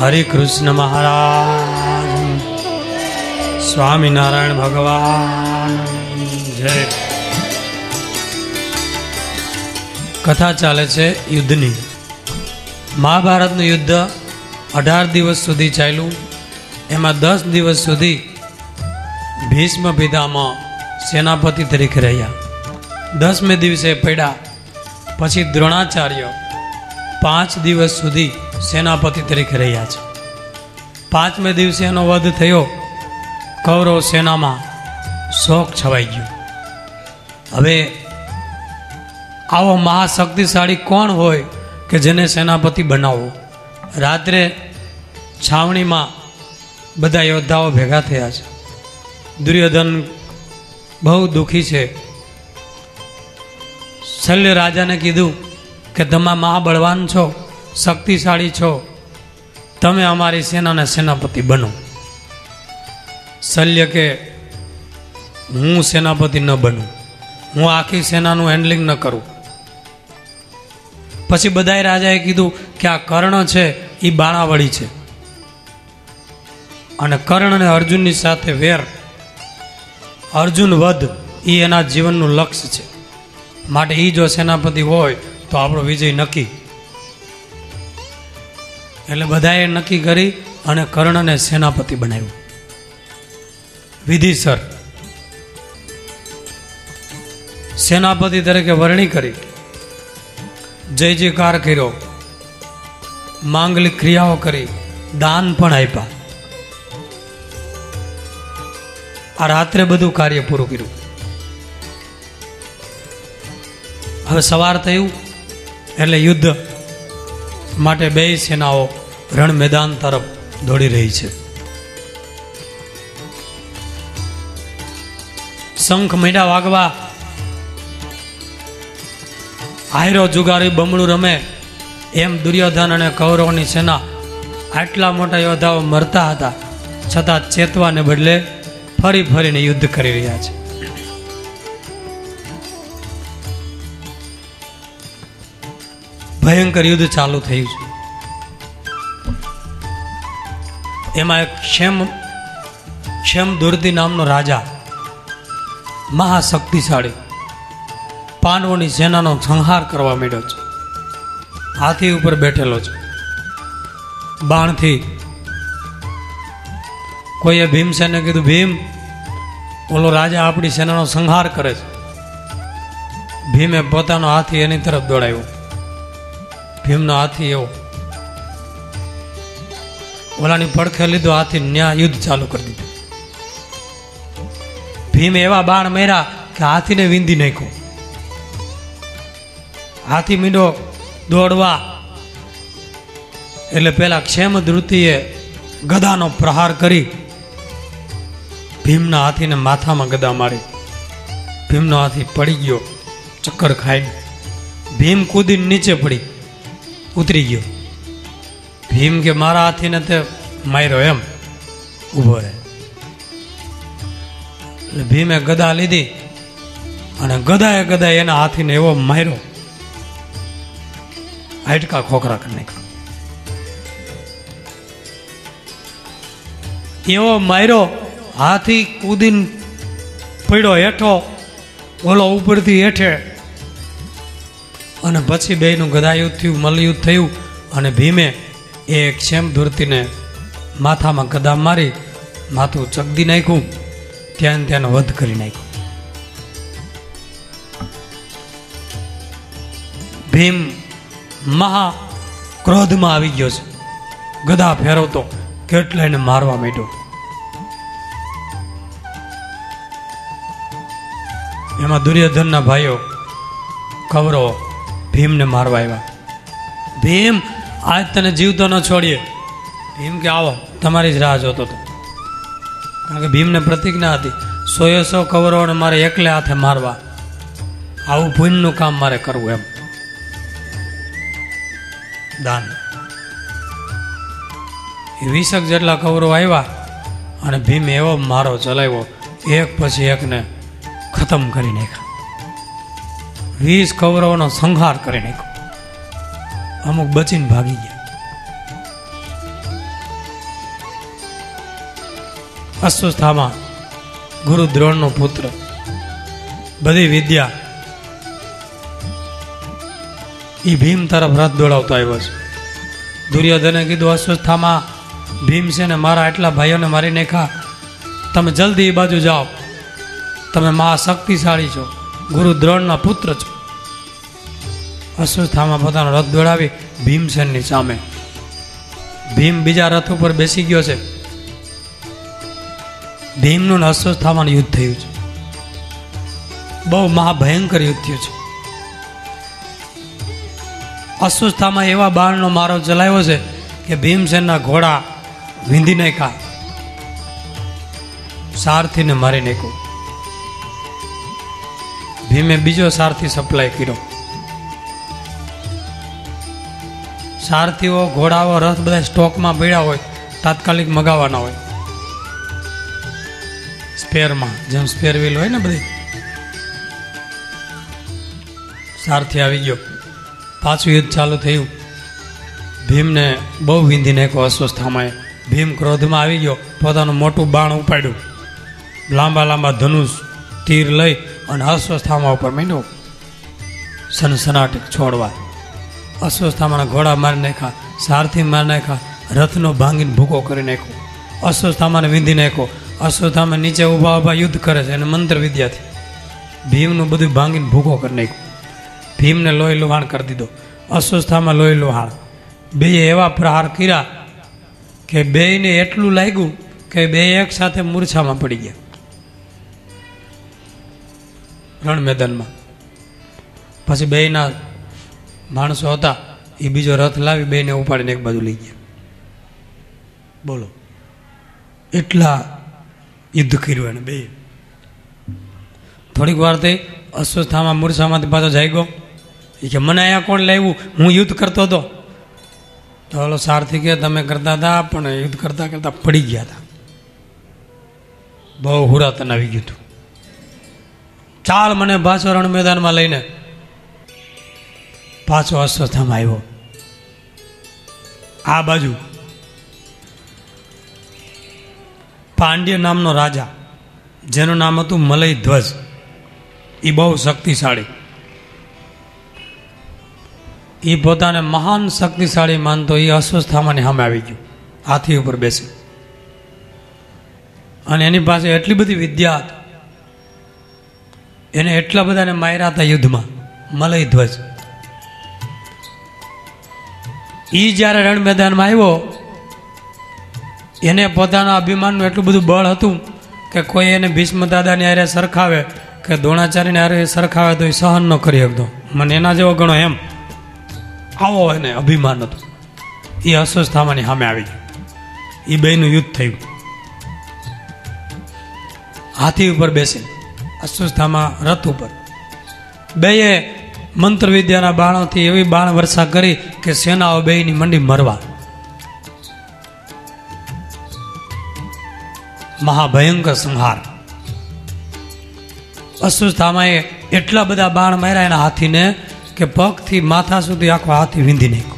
हरे कृष्ण महाराज स्वामीनारायण भगवान जय। कथा चाले छे युद्धनी। महाभारतनु युद्ध 18 दिवस सुधी चाल्યું। एमां 10 दिवस सुधी भीष्म पितामह सेनापति तरीके रह्या। 10मे दिवसे पड्या पछी द्रोणाचार्य 5 दिवस सुधी सेनापति तरीके रह्या छे। 5मे दिवसे एनो वध थयो। कौरव सेना में शोक छवाई गयो। हवे आवो महाशक्तिशाળી कोण होय के जेने सेनापति बनावो। रात्रे छावणी में बधा योद्धाओ भेगा थया छे। दुर्योधन बहु दुखी छे। शल्य राजा ने कीधुं के तमे महाबलवान छो, शक्तिशाળી छो, तमे अमारी सेना ने सेनापति बनो। शल्य के हूँ सेनापति न बनूँ, हूँ आखी सेनाનું હેન્ડલિંગ न करूँ। પછી બધાય રાજાએ કીધું કે આ કર્ણ છે એ બાણાવળી છે અને કર્ણ અને અર્જુનની સાથે વેર, અર્જુન વધ એ એના જીવનનું લક્ષ્ય છે, માટે એ જો સેનાપતિ હોય તો આપણો વિજય નક્કી। એટલે બધાએ નક્કી કરી અને કર્ણને સેનાપતિ બનાવ્યો। विधिसर सेनापति तरीके वरणी करी, जय जयकार कर्यो, मांगलिक क्रियाओं करी, दान पण आप्या। आ रात्रे बधु कार्य पूरुं कर्युं। हवे सवार थयुं एटले युद्ध माटे बेय सेनाओ रण मैदान तरफ दौड़ी रही छे। शंख मींडा वागवा, आयरो जुगारी बमणुं रमे एम दुर्योधन अने कौरवोनी सेना आटला मोटा योद्धाओ मरता हता छतां चेतवाने बदले फरी फरीने युद्ध करी रह्या छे। भयंकर युद्ध चालू थयुं छे। एमां एक क्षेमदुर्ति नामनो राजा महाशक्तिशाળી पांडवोनी सेनानो संहार करवा માંડ્યો છે। हाथी ऊपर बैठेलो छे। बाणथी कोईए भीमसेने कीधुं भीम ओलो राजा आपणी सेनानो संहार करे छे। भीमे पोतानो हाथी एनी तरफ दौड़ाव्यो। भीमनो हाथी एवो ओलानी પડખે લીધો, हाथी न्या युद्ध चालू कर दीधुं। भीम एवा बाण मार्या कि हाथी ने वींधी नाख्यो। हाथी मींडो दौड़वा एटले पेला क्षेमद्रुतिए गदानो प्रहार करी भीमना हाथी ने माथा में गदा मारी। भीमनो हाथी पड़ी गयो चक्कर खाई। भीम कूदी नीचे पड़ी उतरी गयो। भीम के मारा हाथी ने ते मार्यो एम उभो रहे। भीमे गदा लीधी અને ગદાએ એના હાથીને એવો માર્યો, હાડકા ખોખરા કરી નાખ્યા। એવો માર્યો, હાથી કૂદીને પડ્યો હેઠો, ઓલો ઉપરથી હેઠે, અને પછી બેયનું ગદાયુદ્ધ થયું, મલ્લયુદ્ધ થયું, અને ભીમે એ ક્ષેમધૂર્તિને માથામાં ગદા મારી માથું ચગદી નાખ્યું, ત્યાં વધ કરી નાખ્યો। ભીમ મહા ક્રોધમાં આવી ગયો છે। ગદા ફેરવતો કેટલાયને મારવા માંડ્યો। એમાં દુર્યોધનના ભાઈઓ કૌરવો ભીમને મારવા આવ્યા। ભીમ આજ તને જીવતો ન છોડીએ। ભીમ કે આવો, તમારી જ રાહ જોતો હતો। કારણ કે ભીમને પ્રતિજ્ઞા હતી 100 કૌરવોને મારે એકલે હાથે મારવા, આવું પુણ્યનું કામ મારે કરવું એમ। દાન 20 જેટલા કૌરવ આવ્યા અને ભીમ એવો મારો ચલાવ્યો, એક પછી એકને ખતમ કરી નાખ્યા। 20 કૌરવોનો સંહાર કરી નાખ્યો। અમુક બચીને ભાગી ગયા। અશ્વસ્થામા ગુરુ દ્રોણનો પુત્ર, બધી વિદ્યા એ ભીમ તરફ રથ દોડાવતો આવ્યો છે. દુર્યોધને કીધું, અશ્વસ્થામા ભીમ છે ને મારા એટલા ભાઈઓને મારી નાખ્યા, તમે જલ્દી એ બાજુ જાઓ, તમે મહાશક્તિશાળી છો, ગુરુ દ્રોણના પુત્ર છો. અશ્વસ્થામા પોતાનો રથ દોડાવી ભીમસેનની સામે. ભીમ બીજા રથ ઉપર બેસી ગયો છે. ભીમનું ને અશ્વસ્થામાનું યુદ્ધ થયું છે. બહુ મહાભયંકર યુદ્ધ થયું છે. અશ્વસ્થામાં એવા બાણનો મારો ચલાવ્યો છે કે ભીમસેનના ઘોડા વીંધી નાખ્યા, સારથીને મારી નાખ્યો. ભીમે બીજો સારથી સપ્લાય કર્યો. સારથીઓ, ઘોડાઓ, રથ બધા સ્ટોકમાં પડ્યા હોય, તાત્કાલિક મગાવવાના હોય, સ્પેરમાં, જેમ સ્પેર વ્હીલ હોય ને બધી. સારથી આવી ગયો. પાછું યુદ્ધ ચાલુ થયું. ભીમને બહુ વીંધી નાખ્યો અશ્વસ્થામાએ. ભીમ ક્રોધમાં આવી ગયો, પોતાનું મોટું બાણ ઉપાડ્યું, લાંબા લાંબા ધનુષ તીર લઈ અને અશ્વસ્થામા ઉપર માંડ્યો સનસનાટ છોડવા. અશ્વસ્થામાના ઘોડા મારી નાખ્યા, સારથી મારી નાખ્યા, રથનો ભાંગીને ભૂકો કરી નાખ્યો, અશ્વસ્થામાને વીંધી નાખ્યો. અશ્વસ્થામા નીચે ઊભા ઊભા યુદ્ધ કરે છે અને મંત્ર વિદ્યાથી ભીમનું બધું ભાંગીને ભૂકો કરી નાખ્યો. ભીમને લોહી લોહાણ કરી દીધો. અશ્વસ્થામાં લોહી લોહાણ. બે એવા પ્રહાર કર્યા કે બેયને એટલું લાગ્યું કે બે એક સાથે મૂર્છામાં પડી ગયા રણ મેદાનમાં. પછી બેયના માણસો હતા એ બીજો રથ લાવી બેયને ઉપાડીને એક બાજુ લઈ ગયા. બોલો, એટલા યુદ્ધ કર્યું એને બે. થોડીક વાર થઈ, અશ્વસ્થામાં મૂર્છામાંથી પાછો જાગ્યો. એ કે મને અહીંયા કોણ લાવ્યું, હું યુદ્ધ કરતો હતો. તો ઓલો સારથી કે તમે કરતા હતા, પણ યુદ્ધ કરતા કરતા પડી ગયા હતા, બહુ હુરાતન આવી ગયું હતું. ચાલ મને પાછો રણ મેદાનમાં લઈને. પાછો અશ્વસ્થામાં આવ્યો. આ બાજુ પાંડ્ય નામનો રાજા, જેનું નામ હતું મલય ધ્વજ, એ બહુ શક્તિશાળી. એ પોતાને મહાન શક્તિશાળી માનતો એ અશ્વસ્થામાની સામે આવી ગયો, હાથી ઉપર બેસી. અને એની પાસે એટલી બધી વિદ્યા હતી, એને એટલા બધાને માર્યા હતા યુદ્ધમાં. મલય ધ્વજ એ જ્યારે રણ મેદાનમાં આવ્યો, એને પોતાના અભિમાનનું એટલું બધું બળ હતું કે કોઈ એને ભીષ્મ દાદાની હારે સરખાવે કે દ્રોણાચાર્યને હારે સરખાવે તો એ સહન ન કરી શકતો. મને એના જેવો ગણો, એમ આવો એને અભિમાન હતું. એ અશ્વસ્થામાની સામે આવી ગયું. એ બેયનું યુદ્ધ થયું. હાથી ઉપર બેસે, અશ્વસ્થામા રથ ઉપર. બેએ મંત્ર વિદ્યાના બાણોથી એવી બાણ વર્ષા કરી કે સેનાઓ બેયની મંડી મરવા. મહાભયંકર સંહાર. અશ્વસ્થામાએ એટલા બધા બાણ માર્યા એના હાથીને કે પગથી માથા સુધી આખો હાથી વીંધી નાખ્યો.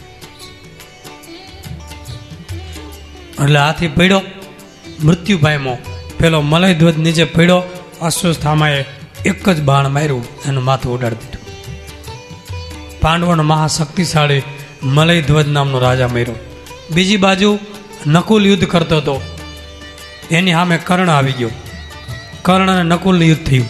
એટલે હાથી પડ્યો, મૃત્યુ પામ્યો. પેલો મલય ધ્વજ નીચે પડ્યો. અશ્વસ્થામાએ એક જ બાણ માર્યું, એનું માથું ઉડાડી દીધું. પાંડવોનો મહાશક્તિશાળી મલય ધ્વજ નામનો રાજા મર્યો. બીજી બાજુ નકુલ યુદ્ધ કરતો હતો. એની સામે કર્ણ આવી ગયો. કર્ણ અને નકુલનું યુદ્ધ થયું.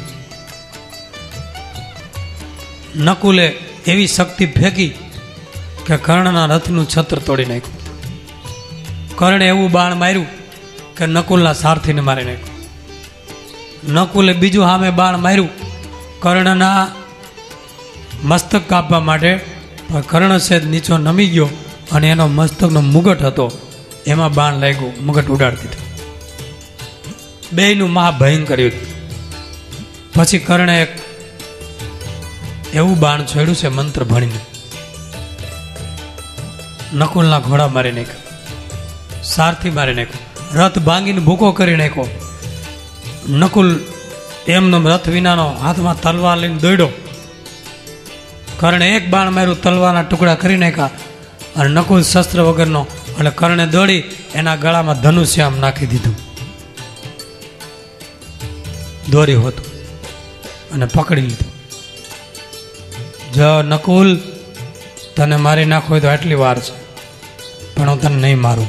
નકુલે એવી શક્તિ ફેંકી કે કર્ણના રથનું છત્ર તોડી નાખ્યું. કર્ણે એવું બાણ માર્યું કે નકુલના સારથીને મારી નાખ્યું. નકુલે બીજું સામે બાણ માર્યું કર્ણના મસ્તક કાપવા માટે, પણ કર્ણ સેજ નીચો નમી ગયો અને એનો મસ્તકનો મુગટ હતો, એમાં બાણ લાગ્યું, મુગટ ઉડાડી દીધું. બેયનું મહાભયંકર યુદ્ધ. પછી કર્ણે એક એવું બાણ છોડ્યું છે મંત્ર ભણીને, નકુલના ઘોડા મારી નાખ્યો, સારથી મારી નાખ્યો, રથ ભાંગીને ભૂકો કરી નાખ્યો. નકુલ એમનો રથ વિનાનો હાથમાં તલવાર લઈને દોડ્યો. કર્ણે એક બાણ માર્યું, તલવારના ટુકડા કરી નાખ્યા. અને નકુલ શસ્ત્ર વગરનો, એટલે કર્ણે દોડી એના ગળામાં ધનુષ્ય આમ નાખી દીધું. દોર્યું હતું અને પકડી લીધું. જો નકુલ, તને મારી નાખો હોય તો આટલી વાર છે, પણ હું તને નહીં મારું.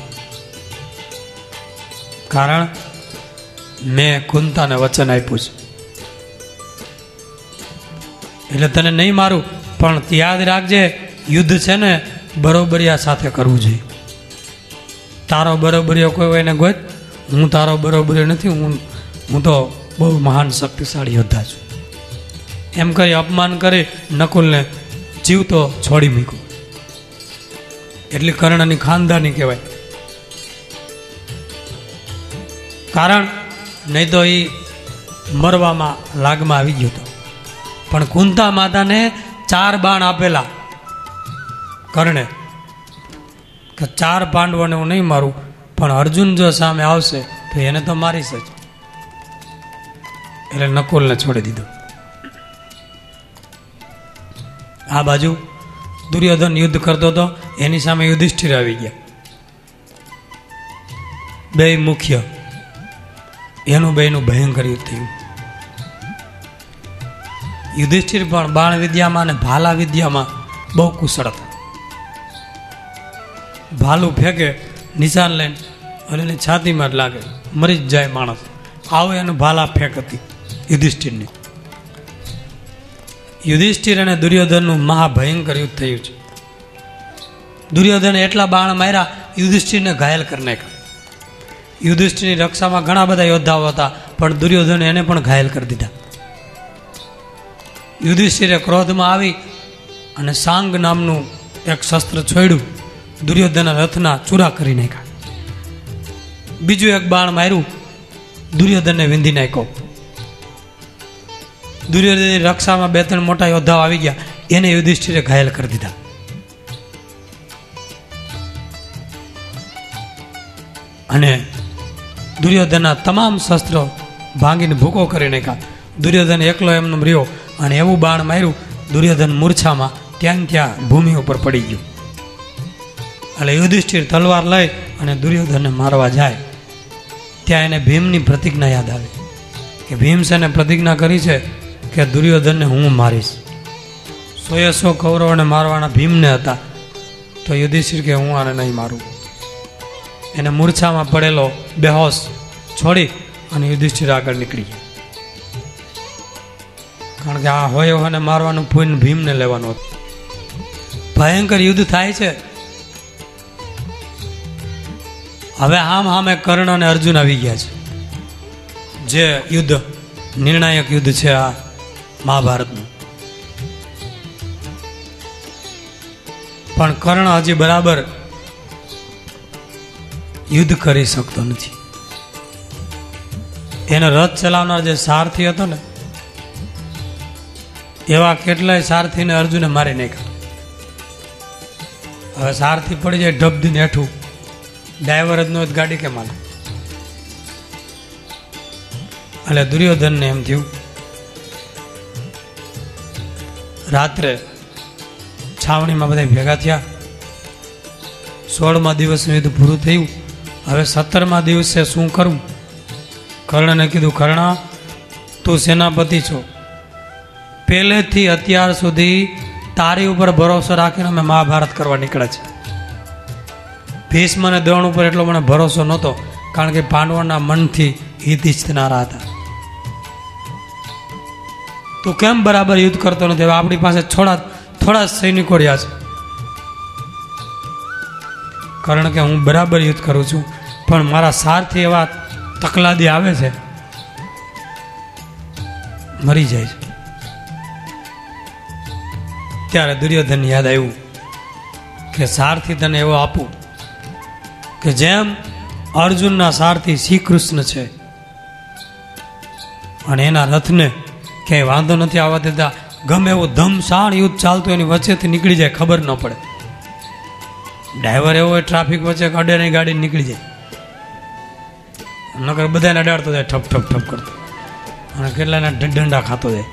કારણ મેં કુંતાને વચન આપ્યું છે, એટલે તને નહીં મારું. પણ યાદ રાખજે, યુદ્ધ છે ને બરોબરિયા સાથે કરવું જોઈએ. તારો બરોબરીઓ કોઈ હોય ને ગોત, હું તારો બરોબરીઓ નથી. હું તો બહુ મહાન શક્તિશાળી યોદ્ધા છું. એમ કરી અપમાન કરી નકુલને જીવતો છોડી મૂક્યો. એટલી કર્ણની ખાનદાની કહેવાય. કારણ નહીં તો એ મરવામાં લાગમાં આવી ગયો હતો. પણ કુંતા માતાને 4 બાણ આપેલા કર્ણે કે 4 પાંડવોને હું નહીં મારું, પણ અર્જુન જો સામે આવશે તો એને તો મારીશ જ. એટલે નકુલને છોડી દીધો. આ બાજુ દુર્યોધન યુદ્ધ કરતો હતો, એની સામે યુધિષ્ઠિર આવી ગયા. બે મુખ્ય, એનું બેનું ભયંકર યુદ્ધ થયું. યુધિષ્ઠિર પણ બાણ વિદ્યામાં અને ભાલા વિદ્યામાં બહુ કુશળ હતા. ભાલું ફેંકે, નિશાન લઈને અને એની છાતીમાં જ લાગે, મરી જ જાય માણસ. આવું એનું ભાલા ફેંક હતી યુધિષ્ઠિરની. યુધિષ્ઠિર અને દુર્યોધનનું મહાભયંકર યુદ્ધ થયું છે. દુર્યોધને એટલા બાણ માર્યા, યુધિષ્ઠિરને ઘાયલ કરી નાખ્યા. યુધિષ્ઠિરની રક્ષામાં ઘણા બધા યોદ્ધાઓ હતા, પણ દુર્યોધને એને પણ ઘાયલ કરી દીધા. યુધિષ્ઠિરે ક્રોધમાં આવી અને સાંગ નામનું એક શસ્ત્ર છોડ્યું, દુર્યોધનના રથના ચૂરા કરી નાખ્યા. બીજું એક બાણ માર્યું, દુર્યોધનને વિંધી નાખ્યો. દુર્યોધનની રક્ષામાં 2-3 મોટા યોદ્ધાઓ આવી ગયા, એને યુધિષ્ઠિરે ઘાયલ કરી દીધા. અને દુર્યોધનના તમામ શસ્ત્રો ભાંગીને ભૂકો કરી નાખ્યા. દુર્યોધન એકલો એમનો રહ્યો અને એવું બાણ માર્યું, દુર્યોધન મૂર્છામાં ત્યાં ભૂમિ ઉપર પડી ગયું. એટલે યુધિષ્ઠિર તલવાર લઈ અને દુર્યોધનને મારવા જાય, ત્યાં એને ભીમની પ્રતિજ્ઞા યાદ આવે કે ભીમસેને પ્રતિજ્ઞા કરી છે કે દુર્યોધનને હું મારીશ. 100 કૌરવોને મારવાના ભીમને હતા, તો યુધિષ્ઠિર કે હું આને નહીં મારું. એને મૂર્છામાં પડેલો બેહોશ છોડી અને યુધિષ્ઠિર આગળ નીકળી ગયા. કારણ કે આ હોય અને મારવાનું પૂન ભીમને લેવાનું હતું. ભયંકર યુદ્ધ થાય છે. હવે હામે કર્ણ અને અર્જુન આવી ગયા છે. જે યુદ્ધ નિર્ણાયક યુદ્ધ છે આ મહાભારતનું. પણ કર્ણ હજી બરાબર યુદ્ધ કરી શકતો નથી. એનો રથ ચલાવનાર જે સારથી હતો ને, એવા કેટલાય સારથીને અર્જુને મારી નાખ્યા. હવે સારથી પડી જાય ઢબધીને હેઠું, ડ્રાઈવર જ નો ગાડી કેમ હાલે. એટલે દુર્યોધનને એમ થયું, રાત્રે છાવણીમાં બધા ભેગા થયા. 16મા દિવસનું યુદ્ધ પૂરું થયું. હવે 17મા દિવસે શું કરું? કર્ણને કીધું, કર્ણ, તું સેનાપતિ છો, પહેલેથી અત્યાર સુધી તારી ઉપર ભરોસો રાખીને અમે મહાભારત કરવા નીકળ્યા છે. ભીષ્મ અને દ્રોણ ઉપર એટલો મને ભરોસો નહોતો, કારણ કે પાંડવોના મનથી હિત ઈચ્છનારા હતા. તું કેમ બરાબર યુદ્ધ કરતો નથી? હવે આપણી પાસે થોડા સૈનિકો રહ્યા છે. કારણ કે હું બરાબર યુદ્ધ કરું છું, પણ મારા સારથી એવા તકલાદી આવે છે, મરી જાય છે. ત્યારે દુર્યોધન યાદ આવ્યું કે સારથી તને એવો આપું કે જેમ અર્જુનના સારથી શ્રી કૃષ્ણ છે, અને એના રથને ક્યાંય વાંધો નથી આવવા દેતા. ગમે એવું ધમસાણ યુદ્ધ ચાલતું એની વચ્ચેથી નીકળી જાય, ખબર ન પડે. ડ્રાઈવર એવો હોય ટ્રાફિક વચ્ચે અડે નહીં, ગાડી નીકળી જાય. નકર બધાને અડાડતો જાય, ઠપ ઠપ ઠપ કરતો, અને કેટલાના દંડા ખાતો જાય.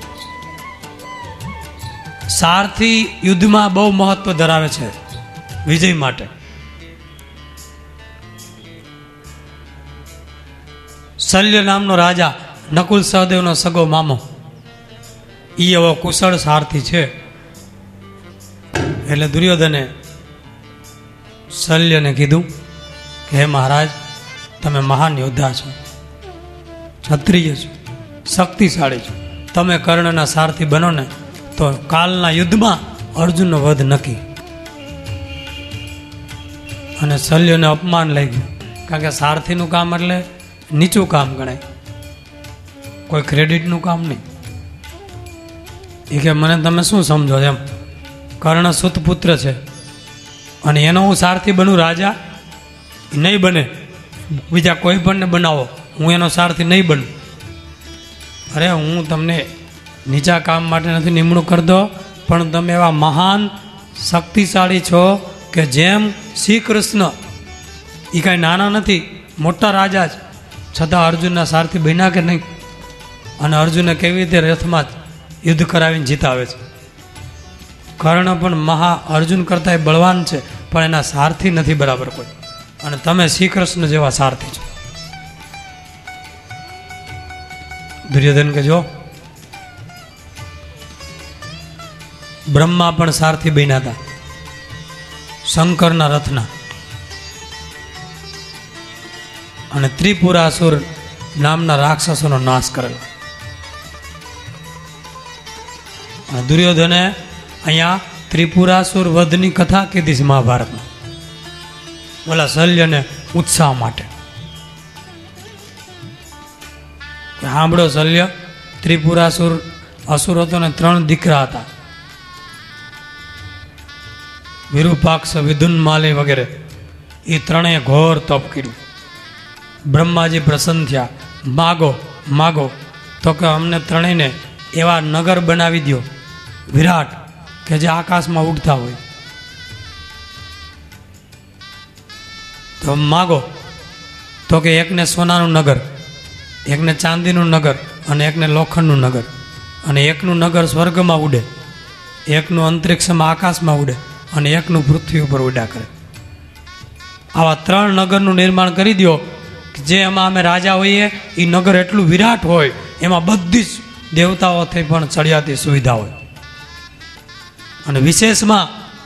સારથી યુદ્ધમાં બહુ મહત્વ ધરાવે છે વિજય માટે. શલ્ય નામનો રાજા નકુલ સહદેવનો સગો મામો એ એવો કુશળ સારથી છે. એટલે દુર્યોધને શલ્યને કીધું કે હે મહારાજ, તમે મહાન યોદ્ધા છો, ક્ષત્રિય છો, શક્તિશાળી છો, તમે કર્ણના સારથી બનો ને તો કાલના યુદ્ધમાં અર્જુનનો વધ નક્કી. અને શલ્યને અપમાન લઈ ગયું, કારણ કે સારથીનું કામ એટલે નીચું કામ ગણાય, કોઈ ક્રેડિટનું કામ નહીં. એ કે મને તમે શું સમજો એમ, કર્ણ સુત પુત્ર છે અને એનો હું સારથી બનું રાજા? નહીં બને. બીજા કોઈ પણને બનાવો, હું એનો સારથી નહીં બનું. અરે હું તમને નીચા કામ માટે નથી નિમણૂક કરતો, પણ તમે એવા મહાન શક્તિશાળી છો કે જેમ શ્રી કૃષ્ણ, એ કાંઈ નાના નથી, મોટા રાજા જ, છતાં અર્જુનના સારથી બન્યા કે નહીં? અને અર્જુને કેવી રીતે રથમાં યુદ્ધ કરાવીને જીતાવે છે. કર્ણ પણ અર્જુન કરતાં બળવાન છે, પણ એના સારથી નથી બરાબર કોઈ. અને તમે શ્રી કૃષ્ણ જેવા સારથી છો. દુર્યોધન કે જો બ્રહ્મા પણ સારથી બન્યા હતા શંકરના રથના, અને ત્રિપુરાસુર નામના રાક્ષસોનો નાશ કરેલો. અને દુર્યોધને અહીંયા ત્રિપુરાસુર વધની કથા કીધી છે મહાભારતમાં, ઓલા શલ્યને ઉત્સાહ માટે. સાંભળો શલ્ય, ત્રિપુરાસુર અસુર હતો ને 3 દીકરા હતા, વિરૂપાક્ષ, વિદુન્માલી વગેરે. એ ત્રણેય ઘોર તપ કર્યું. બ્રહ્માજી પ્રસન્ન થયા, માગો માગો. તો કે અમને ત્રણેયને એવા નગર બનાવી દો વિરાટ, કે જે આકાશમાં ઉડતા હોય. તો માગો. તો કે એકને સોનાનું નગર, એકને ચાંદીનું નગર, અને એકને લોખંડનું નગર. અને એકનું નગર સ્વર્ગમાં ઉડે, એકનું અંતરિક્ષમાં આકાશમાં ઉડે, અને એકનું પૃથ્વી ઉપર ઉડ્યા કરે. આવા 3 નગરનું નિર્માણ કરી દો કે જે એમાં અમે રાજા હોઈએ, એ નગર એટલું વિરાટ હોય, એમાં બધી જ દેવતાઓથી પણ ચડિયાતી સુવિધા હોય. અને વિશેષમાં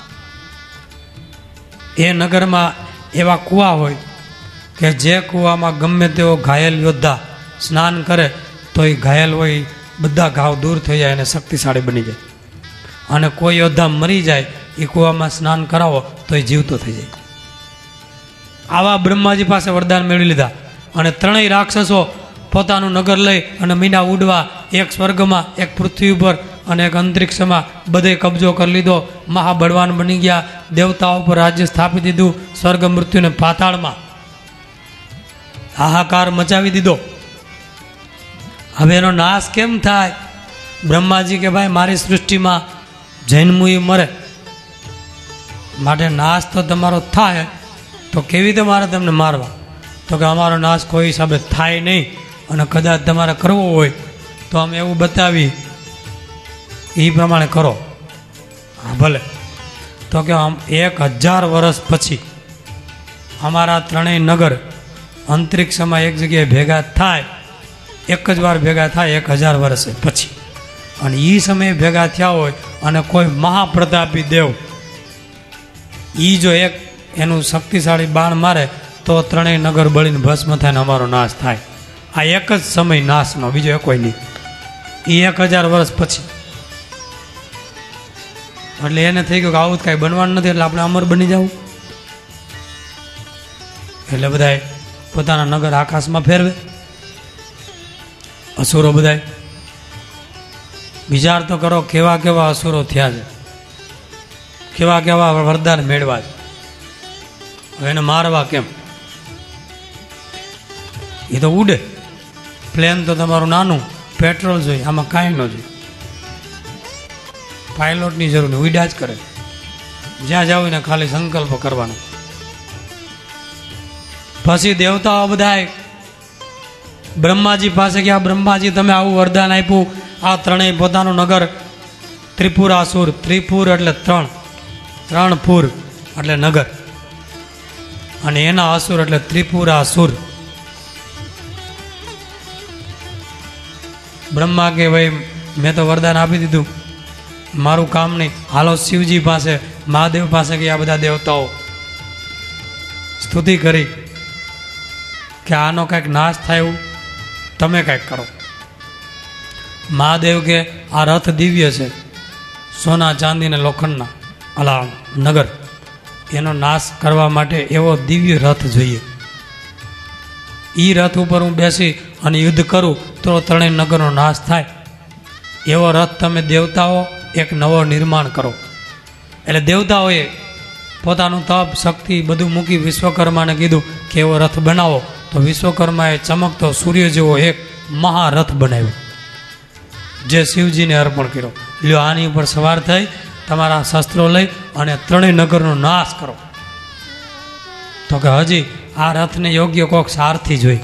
એ નગરમાં એવા કૂવા હોય કે જે કૂવામાં ગમે તેવો ઘાયલ યોદ્ધા સ્નાન કરે તો એ ઘાયલ હોય બધા ઘાવ દૂર થઈ જાય અને શક્તિશાળી બની જાય. અને કોઈ યોદ્ધા મરી જાય, એ કૂવામાં સ્નાન કરાવો તો એ જીવતો થઈ જાય. આવા બ્રહ્માજી પાસે વરદાન મેળવી લીધા. અને 3 રાક્ષસો પોતાનું નગર લઈ અને મીંડા ઉડવા, એક સ્વર્ગમાં, એક પૃથ્વી ઉપર અને એક અંતરિક્ષમાં બધે કબજો કરી લીધો. મહાબળવાન બની ગયા, દેવતાઓ પર રાજ્ય સ્થાપી દીધું, સ્વર્ગ મૃત્યુને પાતાળમાં હાહાકાર મચાવી દીધો. હવે એનો નાશ કેમ થાય? બ્રહ્માજી કે ભાઈ મારી સૃષ્ટિમાં જન્મુય મરે, માટે નાશ તો તમારો થાય, તો કેવી રીતે મારે તમને મારવા? તો કે અમારો નાશ કોઈ હિસાબે થાય નહીં, અને કદાચ તમારે કરવો હોય તો અમે એવું બતાવી, એ પ્રમાણે કરો. હા ભલે. તો કે 1000 વર્ષ પછી અમારા 3 નગર અંતરિક્ષમાં એક જગ્યાએ ભેગા થાય, એક જ વાર ભેગા થાય 1000 વર્ષ પછી. અને એ સમયે ભેગા થયા હોય અને કોઈ મહાપ્રતાપી દેવ એ જો એક એનું શક્તિશાળી બાણ મારે તો 3 નગર બળીને ભસ્મ થાય ને અમારો નાશ થાય. આ એક જ સમય નાશનો, બીજો કોઈ નહીં. એ 1000 વર્ષ પછી. એટલે એને થઈ ગયું કે આવું કાંઈ બનવાનું નથી, એટલે આપણે અમર બની જવું. એટલે બધાએ પોતાના નગર આકાશમાં ફેરવે. અસુરો બધાય વિચાર તો કરો, કેવા કેવા અસુરો થયા છે, કેવા કેવા વરદાન મેળવા છે. હવે એને મારવા કેમ? એ તો ઉડે. પ્લેન તો તમારું નાનું, પેટ્રોલ જોઈએ, આમાં કાંઈ ન જોઈએ, પાયલોટની જરૂર નહીં, ઉડ્યા જ કરે. જ્યાં જાવ ને ખાલી સંકલ્પ કરવાનો. પછી દેવતાઓ બધાય બ્રહ્માજી પાસે ગયા, બ્રહ્માજી તમે આવું વરદાન આપ્યું, આ 3 પોતાનું નગર ત્રિપુરાસુર, ત્રિપુર એટલે 3 પુર એટલે નગર, અને એના અસુર એટલે ત્રિપુરાસુર. બ્રહ્મા કે ભાઈ મેં તો વરદાન આપી દીધું, મારું કામ નહીં, હાલો શિવજી પાસે, મહાદેવ પાસે ગયા બધા દેવતાઓ સ્તુતિ કરી કે આનો કંઈક નાશ થાય એવું તમે કંઈક કરો. મહાદેવ કે આ રથ દિવ્ય છે, સોના ચાંદી ને લોખંડના અલા નગર, એનો નાશ કરવા માટે એવો દિવ્ય રથ જોઈએ. એ રથ ઉપર હું બેસી અને યુદ્ધ કરું તો ત્રણેય નગરનો નાશ થાય. એવો રથ તમે દેવતાઓ એક નવો નિર્માણ કરો. એટલે દેવતાઓએ પોતાનું તપ શક્તિ બધું મૂકી વિશ્વકર્માને કીધું કે એવો રથ બનાવો. તો વિશ્વકર્માએ ચમકતો સૂર્ય જેવો એક મહારથ બનાવ્યો, જે શિવજીને અર્પણ કર્યો. લ્યો આની ઉપર સવાર થઈ તમારા શસ્ત્રો લઈ અને ત્રણેય નગરનો નાશ કરો. તો કે હજી આ રથને યોગ્ય કોક સારથી જોઈ,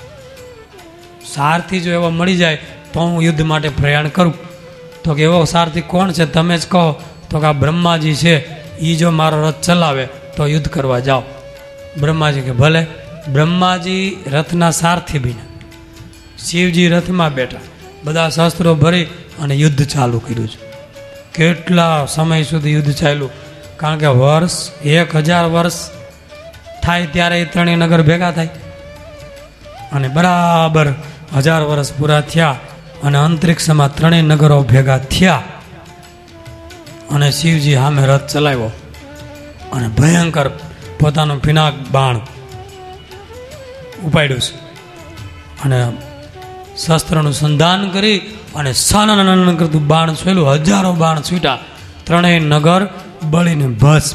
સારથી જો એવો મળી જાય તો હું યુદ્ધ માટે પ્રયાણ કરું. તો કે એવો સારથી કોણ છે તમે જ કહો. તો કે આ બ્રહ્માજી છે, એ જો મારો રથ ચલાવે તો યુદ્ધ કરવા જાઓ. બ્રહ્માજી કે ભલે. બ્રહ્માજી રથના સારથી બન્યા, શિવજી રથમાં બેઠા, બધા શસ્ત્રો ભરી અને યુદ્ધ ચાલુ કર્યું છે. કેટલા સમય સુધી યુદ્ધ ચાલ્યું, કારણ કે વર્ષ 1000 વર્ષ થાય ત્યારે એ ત્રણેય નગર ભેગા થાય અને બરાબર 1000 વર્ષ પૂરા થયા અને અંતરિક્ષમાં ત્રણેય નગરો ભેગા થયા અને શિવજી સામે રથ ચલાવ્યો અને ભયંકર પોતાનું પિનાક બાણ ઉપાડ્યું છે અને શસ્ત્રનું સંધાન કરી અને સાનન કરતું બાણ છોડ્યું. 1000 બાણ છૂટા, ત્રણેય નગર બળીને ભસ્મ.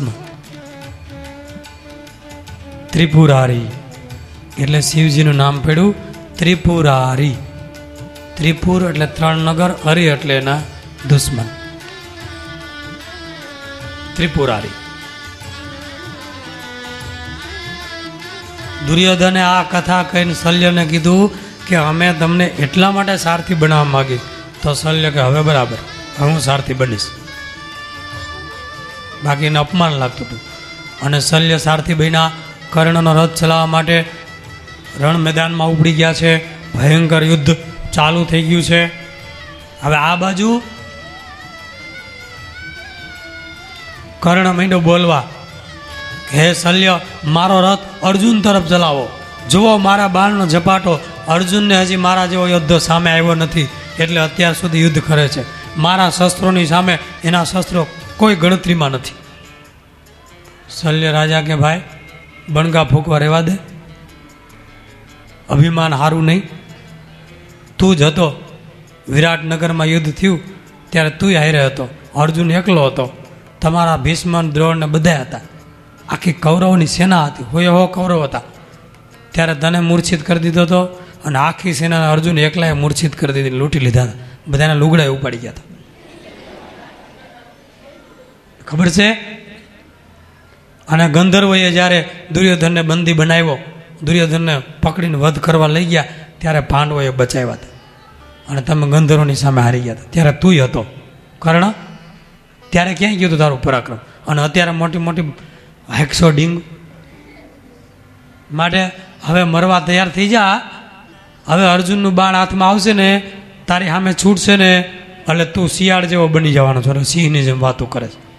ત્રિપુરારી એટલે શિવજીનું નામ પડ્યું ત્રિપુરારી. ત્રિપુર એટલે 3 નગર, હરિ એટલે એના દુશ્મન, ત્રિપુરારી. દુર્યોધને આ કથા કહીને શલ્યને કીધું કે અમે તમને એટલા માટે સારથી બનાવવા માગી. તો શલ્ય કે હવે બરાબર, હવે હું સારથી બનીશ. બાકી એને અપમાન લાગતું હતું. અને શલ્ય સારથી બન્યા, કર્ણનો રથ ચલાવવા માટે રણ મેદાનમાં ઉપડી ગયા છે. ભયંકર યુદ્ધ ચાલુ થઈ ગયું છે. હવે આ બાજુ કર્ણ માંડ્યો બોલવા કે હે શલ્ય, મારો રથ અર્જુન તરફ ચલાવો. જુઓ મારા બાણનો ઝપાટો, અર્જુનને હજી મારા જેવો યોદ્ધો સામે આવ્યો નથી, એટલે અત્યાર સુધી યુદ્ધ કરે છે. મારા શસ્ત્રોની સામે એના શસ્ત્રો કોઈ ગણતરીમાં નથી. શલ્ય રાજા કે ભાઈ બણગા ફૂંકવા રહેવા દે, અભિમાન હારું નહીં. તું જ હતો, વિરાટનગરમાં યુદ્ધ થયું ત્યારે તું હારે હતો, અર્જુન એકલો હતો, તમારા ભીષ્મ દ્રોણ ને બધા હતા, આખી કૌરવની સેના હતી, હોય હો કૌરવ હતા. ત્યારે તને મૂર્છિત કરી દીધો હતો અને આખી સેનાને અર્જુન એકલાએ મૂર્છિત કરી દીધી, લૂંટી લીધા હતા, બધાને લુગડાએ ઉપાડી ગયા હતા. ખબર છે? અને ગંધર્વોએ જ્યારે દુર્યોધનને બંદી બનાવ્યો, દુર્યોધનને પકડીને વધ કરવા લઈ ગયા, ત્યારે પાંડવોએ બચાવ્યા હતા અને તમે ગંધર્વોની સામે હારી ગયા હતા. ત્યારે તુંય હતો કર્ણ, ત્યારે ક્યાંય ગયું હતું તારું પરાક્રમ? અને અત્યારે મોટી મોટી 100 ડીંગ માટે હવે મરવા તૈયાર થઈ જા. હવે અર્જુનનું બાણ હાથમાં આવશે ને, તારી સામે છૂટશે ને, એટલે તું શિયાળ જેવો બની જવાનો છો, સિંહની જેમ વાતો કરે છે.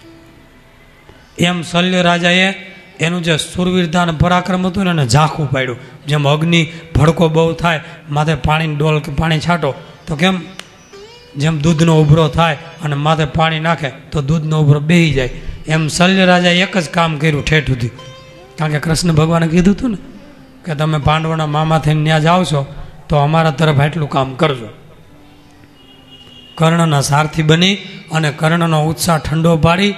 એમ શલ્ય રાજાએ એનું જે સુરવીરતા અને પરાક્રમ હતું ને એને ઝાંખું પાડ્યું. જેમ અગ્નિ ભડકો બહુ થાય, માથે પાણીની ડોલ કે પાણી છાંટો તો કેમ જેમ દૂધનો ઉભરો થાય અને માથે પાણી નાખે તો દૂધનો ઉભરો બેહી જાય, એમ શલ્ય રાજાએ એક જ કામ કર્યું ઠેઠ સુધી. કારણ કે કૃષ્ણ ભગવાને કીધું હતું ને કે તમે પાંડવોના મામા થઈને ત્યાં જાઓ છો તો અમારા તરફ આટલું કામ કરજો. કર્ણના સારથી બની અને કર્ણનો ઉત્સાહ ઠંડો પાડી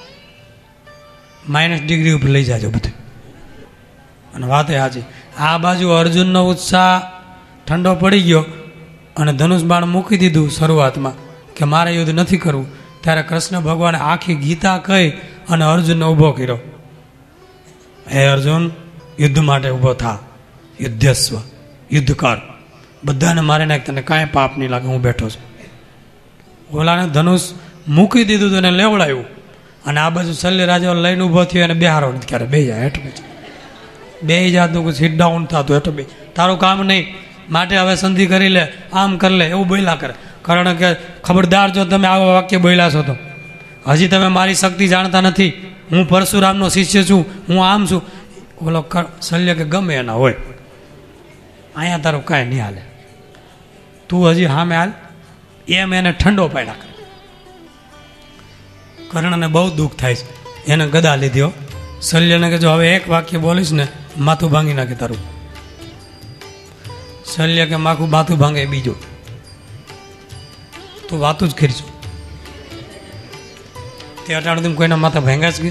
-ડિગ્રી ઉપર લઈ જાજો બધું. અને વાત એ સાચી. આ બાજુ અર્જુનનો ઉત્સાહ ઠંડો પડી ગયો અને ધનુષ બાણ મૂકી દીધું શરૂઆતમાં કે મારે યુદ્ધ નથી કરવું. ત્યારે કૃષ્ણ ભગવાને આખી ગીતા કહી અને અર્જુનને ઊભો કર્યો. હે અર્જુન, યુદ્ધ માટે ઊભો થા, યુદ્ધસ્વ, યુદ્ધ કર, બધાને મારી નાખ, તને કાંઈ પાપ નહીં લાગે, હું બેઠો છું. ઓલાને ધનુષ મૂકી દીધું તો એને લેવડાવ્યું અને આ બાજુ શલ્ય રાજા લઈને ઊભો થયો અને બેહારો નથી. ક્યારે બે જાય હેઠ બે જાતનું સિટ ડાઉન થતું હેઠ બે, તારું કામ નહીં. માટે હવે સંધિ કરી લે, આમ કરી લે, એવું બોલ્યા કરે. કારણ કે ખબરદાર જો તમે આવા વાક્ય બોલ્યા છો તો હજી તમે મારી શક્તિ જાણતા નથી. હું પરશુરામનો શિષ્ય છું, હું આમ છું. ઓલો શલ્ય કે ગમે એના હોય, અહીંયા તારું કાંઈ નહીં હાલે, તું હજી સામે હાલ, એમ એને ઠંડો પાડ્યા કરે. કર્ણને બહુ દુઃખ થાય છે. એને ગદા લીધો. શલ્યને કે જો હવે એક વાક્ય બોલીશ ને માથું ભાંગી નાખે તારું. શલ્ય કે માથું ભાંગે બીજો, તું વાતું જ કરીશું. તે અટાણું કોઈના માથા ભાંગ્યા જ કે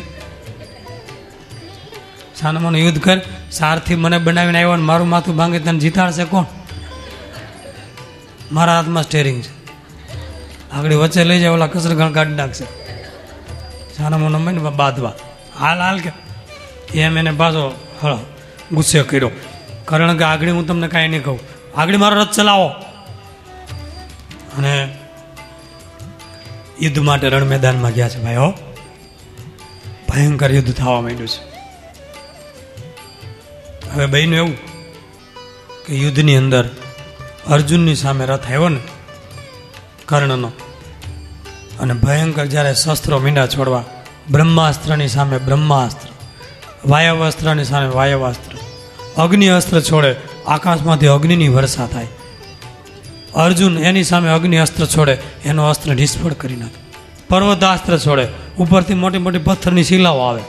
સાનામાનું યુદ્ધ કર, સારથી મને બનાવીને આવ્યો ને મારું માથું ભાંગે તને જીતાડશે કોણ? મારા હાથમાં સ્ટેરિંગ છે, આગળ વચ્ચે લઈ જાય ઓલા કસર ગણ કાઢી નાખશે. સાનામાનો મને બાંધવા હાલ હાલ કે એમ એને પાછો ગુસ્સે કર્યો. કારણ કે આગળ હું તમને કાંઈ નહીં કહું, આગળ મારો રથ ચલાવો. અને યુદ્ધ માટે રણ મેદાનમાં ગયા છે ભાઈ. હો, ભયંકર યુદ્ધ થવા માંડ્યું છે. હવે બહેનું એવું કે યુદ્ધની અંદર અર્જુનની સામે રથ આવ્યો ને કર્ણનો, અને ભયંકર જ્યારે શસ્ત્રો મીંડા છોડવા, બ્રહ્માસ્ત્રની સામે બ્રહ્માસ્ત્ર, વાયવાસ્ત્રની સામે વાયવાસ્ત્ર, અગ્નિ અસ્ત્ર છોડે, આકાશમાંથી અગ્નિની વર્ષા થાય. અર્જુન એની સામે અગ્નિ અસ્ત્ર છોડે, એનો અસ્ત્ર નિષ્ફળ કરી નાખે. પર્વતાસ્ત્ર છોડે, ઉપરથી મોટી મોટી પથ્થરની શિલાઓ આવે.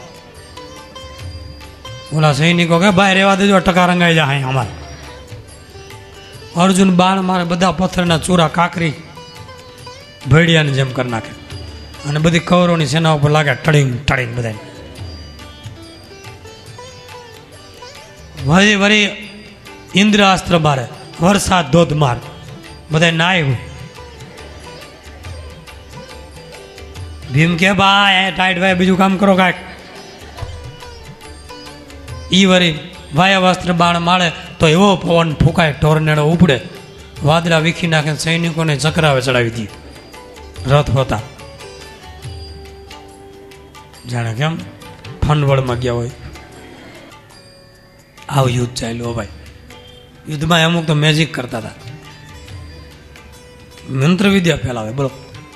ઓલા સૈનિકો કે ભાઈ રહેવા દેજો, ટકા રંગાઈ જાય અમારે. અર્જુન બાણ મારે, બધા પથ્થરના ચૂરા કાકરી ભેડિયાની જેમ કરી નાખે, અને બધી કૌરવની સેના ઉપર લાગે ટળીંગ ટળીંગ બધા. વળી ઇન્દ્ર અસ્ત્ર મારે, વરસાદ ધોધમાર, બધા નાય. ભીમ કે ભાઈ ટાઈટ ભાઈ બીજું કામ કરો કાંઈક. ઈ વળી વાયવાસ્ત્ર બાણ માળે તો એવો પવન ફૂંકાય, ટોર્નેડો ઉપડે, વાદળા વીખી નાખે, સૈનિકોને ચક્રાવે ચડાવી દે રથ હોતા. જાણે કેમ ફંડવળમાં ગયા હોય. આવું યુદ્ધ ચાલ્યું ભાઈ. યુદ્ધમાં અમુક તો મેજિક કરતા હતા, મંત્ર વિદ્યા ફેલાવે. બોલો,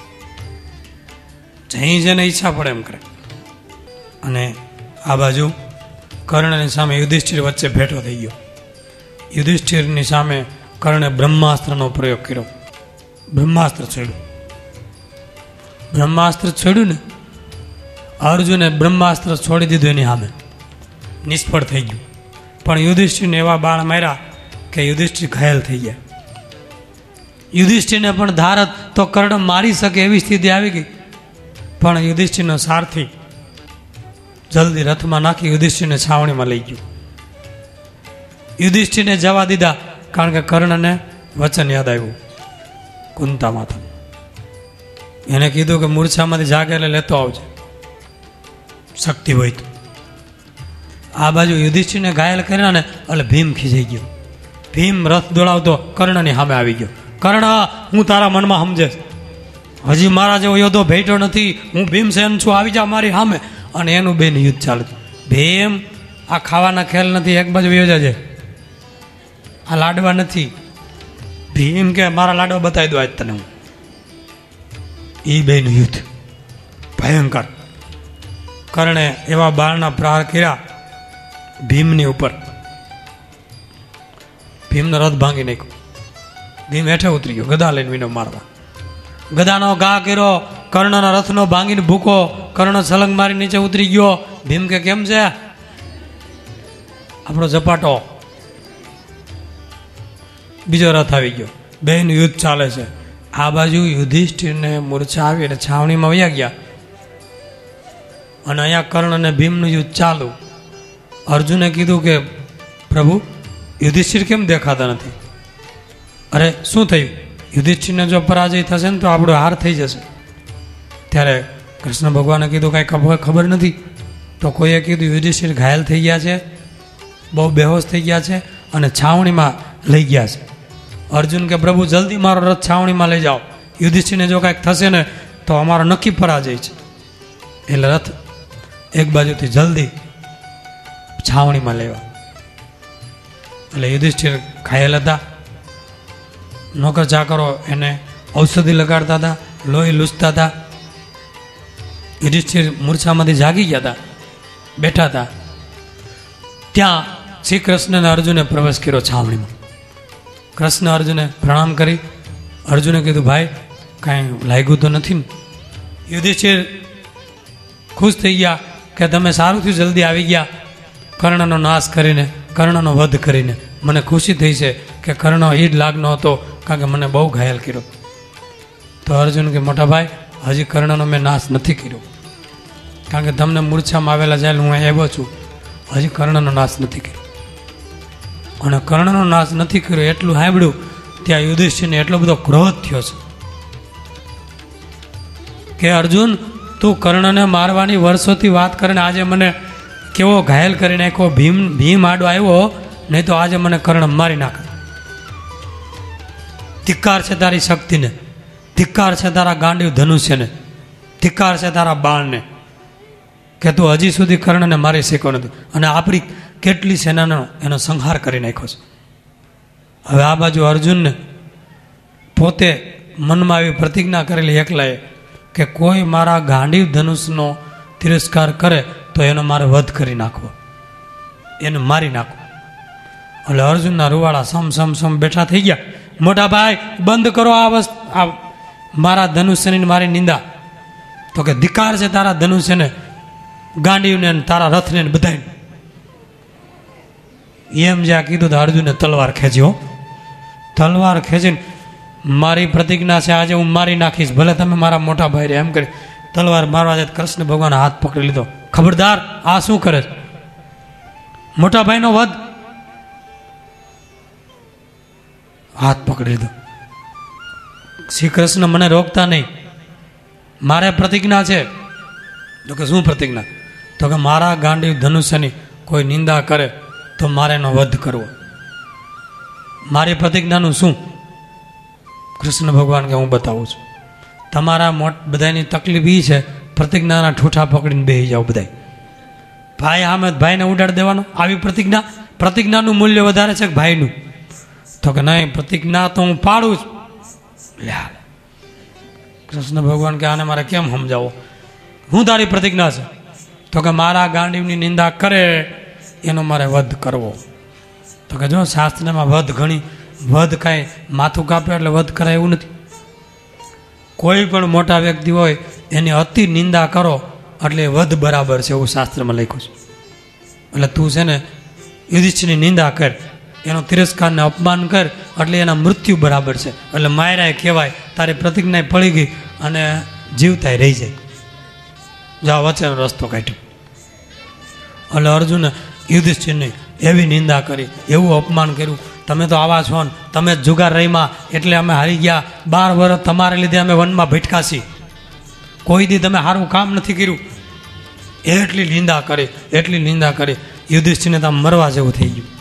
જઈ જેને ઈચ્છા પડે એમ કરે. અને આ બાજુ કર્ણની સામે યુધિષ્ઠિર વચ્ચે ભેટો થઈ ગયો. યુધિષ્ઠિરની સામે કર્ણે બ્રહ્માસ્ત્રનો પ્રયોગ કર્યો. બ્રહ્માસ્ત્ર છોડ્યું. બ્રહ્માસ્ત્ર છોડ્યું ને, અર્જુને બ્રહ્માસ્ત્ર છોડી દીધું એની સામે, નિષ્ફળ થઈ ગયું. પણ યુધિષ્ઠિરને એવા બાણ માર્યા કે યુધિષ્ઠિર ઘાયલ થઈ ગયા. યુધિષ્ઠિરને પણ ધારત તો કર્ણ મારી શકે એવી સ્થિતિ આવી ગઈ. પણ યુધિષ્ઠિરનો સારથી જલ્દી રથમાં નાખી યુધિષ્ઠિરને છાવણીમાં લઈ ગયું. યુધિષ્ઠિરને જવા દીધા, કારણ કે કર્ણને વચન યાદ આવ્યું કુંતા માતા. એને કીધું કે મૂર્છામાંથી જાગે એટલે લેતો આવજે, શક્તિ હોય તો. આ બાજુ યુધિષ્ઠિરને ઘાયલ કર્યા ને એટલે ભીમ ખીજાઈ ગયો. ભીમ રથ દોડાવતો કર્ણની સામે આવી ગયો. કર્ણ, હું તારા મનમાં સમજે, હજી મારા જેવો યોદ્ધો ભેટો નથી, હું ભીમસેન છું, આવી જા મારી સામે. અને એનું બેન યુદ્ધ ચાલતું. ભીમ, આ ખાવાના ખેલ નથી, એક બાજુ વયો જાજે, આ લાડવા નથી. ભીમ કે મારા લાડવા બતાવી દો આજ તને હું. એ બેનું યુદ્ધ ભયંકર. કર્ણે એવા બાણના પ્રહાર કર્યા ભીમની ઉપર. ભીમનો રથ ભાંગી નાખ્યો. ભીમ હેઠે ઉતરી ગયો, ગદા લઈને વિનો મારવા. ગદાનો ઘા કર્યો, કર્ણના રથનો ભાંગીને ભૂકો. કર્ણ છલંગ મારી નીચે ઉતરી ગયો. ભીમ કે કેમ છે આપણો ઝપાટો? બીજો રથ આવી ગયો. બેનું યુદ્ધ ચાલે છે. આ બાજુ યુધિષ્ઠિરને મૂર્છા આવી એટલે છાવણીમાં વયા ગયા. અને અહીંયા કર્ણ અને ભીમનું યુદ્ધ ચાલુ. અર્જુને કીધું કે પ્રભુ, યુધિષ્ઠિર કેમ દેખાતા નથી? અરે શું થયું? યુધિષ્ઠિરને જો પરાજય થશે ને તો આપણો હાર થઈ જશે. ત્યારે કૃષ્ણ ભગવાને કીધું કાંઈ ખબર નથી. તો કોઈએ કીધું યુધિષ્ઠિર ઘાયલ થઈ ગયા છે, બહુ બેહોશ થઈ ગયા છે અને છાવણીમાં લઈ ગયા છે. અર્જુન કે પ્રભુ જલ્દી મારો રથ છાવણીમાં લઈ જાઓ, યુધિષ્ઠિરને જો કાંઈક થશે ને તો અમારો નક્કી પરાજય છે. એટલે રથ એક બાજુથી જલ્દી છાવણીમાં લેવા. એટલે યુધિષ્ઠિર ઘાયલ હતા, નોકર ચાકરો એને ઔષધિ લગાડતા હતા, લોહી લૂછતા હતા. યુધિષ્ઠિર મૂર્છામાંથી જાગી ગયા હતા, બેઠા હતા. ત્યાં શ્રી કૃષ્ણ અને અર્જુને પ્રવેશ કર્યો છાવણીમાં. કૃષ્ણ અર્જુને પ્રણામ કરી. અર્જુને કીધું, ભાઈ કાંઈ લાગ્યું તો નથી ને? યુધિષ્ઠિર ખુશ થઈ ગયા કે તમે સારું થયું જલ્દી આવી ગયા, કર્ણનો નાશ કરીને, કર્ણનો વધ કરીને. મને ખુશી થઈ છે કે કર્ણ એ જ લાગનો હતો, કારણ કે મને બહુ ઘાયલ કર્યો. તો અર્જુન કે મોટા ભાઈ, હજી કર્ણનો મેં નાશ નથી કર્યો, કારણ કે તમને મૂર્છામાં આવેલા જાય હું અહીં આવ્યો છું, હજી કર્ણનો નાશ નથી કર્યો. અને કર્ણનો નાશ નથી કર્યો એટલું સાંભળ્યું ત્યાં યુધિષ્ઠિરને એટલો બધો ક્રોધ થયો છે કે અર્જુન, તું કર્ણને મારવાની વર્ષોથી વાત કરીને આજે મને કેવો ઘાયલ કરી નાખ્યો. ભીમ આડો આવ્યો, નહીં તો આજે મને કર્ણ મારી નાખે. ધિક્કાર છે તારી શક્તિને, ધિક્કાર છે તારા ગાંડીવ ધનુષ્યને, ધિક્કાર છે તારા બાણને, કે તું હજી સુધી કર્ણને મારી શક્યો નથી અને આપણી કેટલી સેનાનો એનો સંહાર કરી નાખ્યો છે. હવે આ બાજુ અર્જુનને પોતે મનમાં આવી પ્રતિજ્ઞા કરેલી એકલાએ કે કોઈ મારા ગાંડીવ ધનુષનો તિરસ્કાર કરે તો એનો મારે વધ કરી નાખવો, એને મારી નાખવો. એટલે અર્જુનના રૂવાળા સમ બેઠા થઈ ગયા. મોટા ભાઈ બંધ કરો આ મારા ધનુષ્યની મારી નિંદા. તો કે ધિક્કાર છે તારા ધનુષ્યને, ગાંડીવને, તારા રથને બધાને. એમ જ્યાં કીધું તો અર્જુને તલવાર ખેંચ્યો. તલવાર ખેંચીને મારી પ્રતિજ્ઞા છે આજે હું મારી નાખીશ, ભલે તમે મારા મોટા ભાઈ રે, એમ કરી તલવાર મારવા જાય. કૃષ્ણ ભગવાન હાથ પકડી લીધો. ખબરદાર, આ શું કરે છે? મોટા ભાઈનો વધ. હાથ પકડી લીધો. શ્રી કૃષ્ણ મને રોકતા નહીં, મારે પ્રતિજ્ઞા છે. તો કે શું પ્રતિજ્ઞા? તો કે મારા ગાંડીવ ધનુષ્યની કોઈ નિંદા કરે તો મારે એનો વધ કરવો. મારી પ્રતિજ્ઞાનું શું? કૃષ્ણ ભગવાન કે હું બતાવું છું. તમારા બધાની તકલીફ એ છે, પ્રતિજ્ઞાના ઠૂઠા પકડીને બેસી જાઓ બધા. ભાઈ આમે ભાઈને ઉડાડી દેવાનો, આવી પ્રતિજ્ઞા? પ્રતિજ્ઞાનું મૂલ્ય વધારે છે કે ભાઈનું? તો કે નહીં, પ્રતિજ્ઞા તો હું પાડું છું. કૃષ્ણ ભગવાન કે આને મારે કેમ સમજાવો? હું તારી પ્રતિજ્ઞા છે? તો કે મારા ગાંડીવની નિંદા કરે એનો મારે વધ કરવો. તો કે જો શાસ્ત્રમાં વધ કાંઈ માથું કાપે એટલે વધ કરાય એવું નથી. કોઈ પણ મોટા વ્યક્તિ હોય એની અતિ નિંદા કરો એટલે વધ બરાબર છે, એવું શાસ્ત્રમાં લખ્યું છે. એટલે તું છે ને યુધિષ્ઠિરની નિંદા કર, એનો તિરસ્કારને અપમાન કર એટલે એના મૃત્યુ બરાબર છે. એટલે માયરાય કહેવાય, તારી પ્રતિજ્ઞા પડી ગઈ અને જીવતાય રહી જાય. જા વચ્ચેનો રસ્તો કાઢ્યો. એટલે અર્જુને યુધિષ્ઠિરની એવી નિંદા કરી, એવું અપમાન કર્યું. તમે તો આવા છો ને, તમે જ જુગાર રહીમાં એટલે અમે હારી ગયા. 12 વર્ષ તમારે લીધે અમે વનમાં ભટકાશી, કોઈ દી તમે સારું કામ નથી કર્યું. એટલી નિંદા કરી યુધિષ્ઠિરને તો મરવા જેવું થઈ ગયું.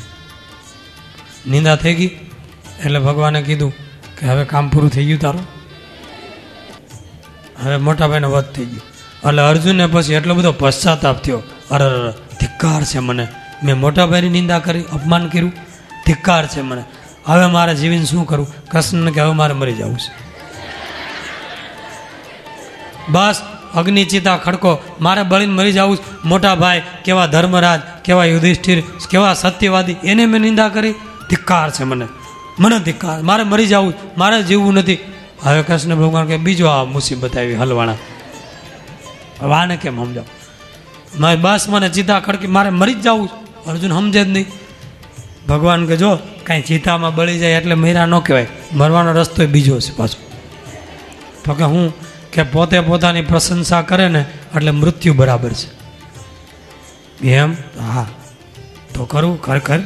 નિંદા થઈ ગઈ એટલે ભગવાને કીધું કે હવે કામ પૂરું થઈ ગયું તારું, હવે મોટા ભાઈનો વધ થઈ ગયો. એટલે અર્જુનને પછી એટલો બધો પશ્ચાતાપ થયો. અરે ધિક્કાર છે મને, મેં મોટા ભાઈની નિંદા કરી, અપમાન કર્યું, ધિક્કાર છે મને. હવે મારે જીવીને શું કરવું? કૃષ્ણને કે હવે મારે મરી જવું છે. બસ અગ્નિચિતા ખડકો, મારે બળીને મરી જવું. મોટા ભાઈ કેવા ધર્મરાજ, કેવા યુધિષ્ઠિર, કેવા સત્યવાદી, એને મેં નિંદા કરી. ધિક્કાર છે મને ધિક્કાર, મારે મરી જવું, મારે જીવવું નથી. હવે કૃષ્ણ ભગવાન કે બીજો આ મુસીબત આવી હલવાણા, હવે આને કેમ સમજાવ? બસ મને ચિતા ખડકી, મારે મરી જ જવું. અર્જુન સમજે જ નહીં. ભગવાન કે જો કાંઈ ચિતામાં બળી જાય એટલે મર્યા ન કહેવાય, મરવાનો રસ્તો બીજો છે પાછો. તો કે હું કે પોતે પોતાની પ્રશંસા કરે ને એટલે મૃત્યુ બરાબર છે. એમ? હા, તો કરવું ખરેખર.